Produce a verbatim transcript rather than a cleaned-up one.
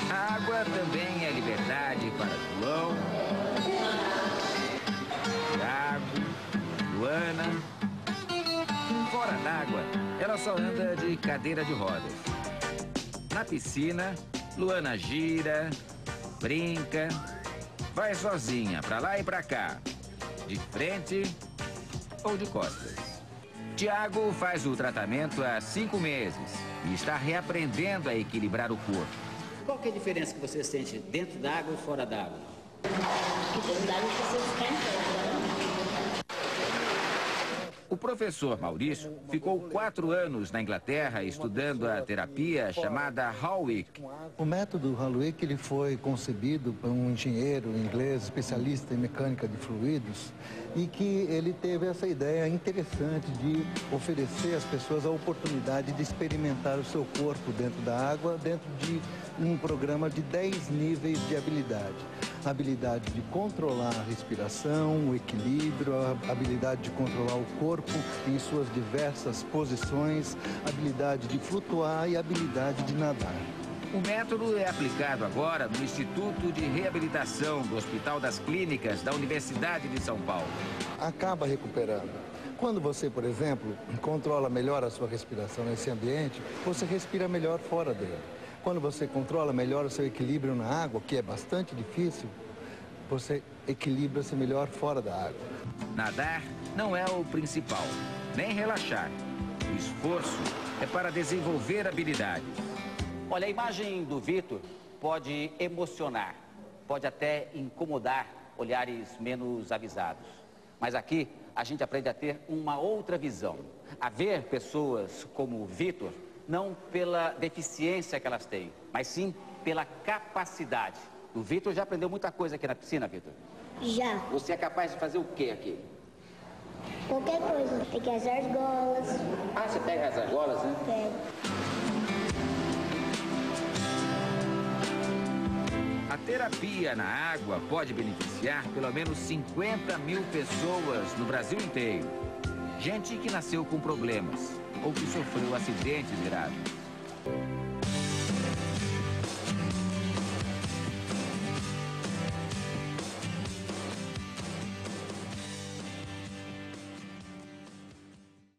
A água também é liberdade para João, Tiago, Luana. Fora d'água, ela só anda de cadeira de rodas. Na piscina, Luana gira, brinca, vai sozinha pra lá e pra cá, de frente ou de costas. Tiago faz o tratamento há cinco meses e está reaprendendo a equilibrar o corpo. Qual que é a diferença que você sente dentro d'água e fora d'água? Que dentro d'água você fica em pé. O professor Maurício ficou quatro anos na Inglaterra estudando a terapia chamada Howick. O método Howick ele foi concebido por um engenheiro inglês especialista em mecânica de fluidos e que ele teve essa ideia interessante de oferecer às pessoas a oportunidade de experimentar o seu corpo dentro da água, dentro de um programa de dez níveis de habilidade. A habilidade de controlar a respiração, o equilíbrio, a habilidade de controlar o corpo em suas diversas posições, a habilidade de flutuar e a habilidade de nadar. O método é aplicado agora no Instituto de Reabilitação do Hospital das Clínicas da Universidade de São Paulo. Acaba recuperando. Quando você, por exemplo, controla melhor a sua respiração nesse ambiente, você respira melhor fora dele. Quando você controla melhor o seu equilíbrio na água, que é bastante difícil, você equilibra-se melhor fora da água. Nadar não é o principal, nem relaxar. O esforço é para desenvolver habilidades. Olha, a imagem do Vitor pode emocionar, pode até incomodar olhares menos avisados. Mas aqui a gente aprende a ter uma outra visão, a ver pessoas como o Vitor, não pela deficiência que elas têm, mas sim pela capacidade. O Vitor já aprendeu muita coisa aqui na piscina, Vitor? Já. Você é capaz de fazer o quê aqui? Qualquer coisa. Tem que as argolas. Ah, você pega as argolas, né? Pego. A terapia na água pode beneficiar pelo menos cinquenta mil pessoas no Brasil inteiro. Gente que nasceu com problemas ou que sofreu acidentes graves.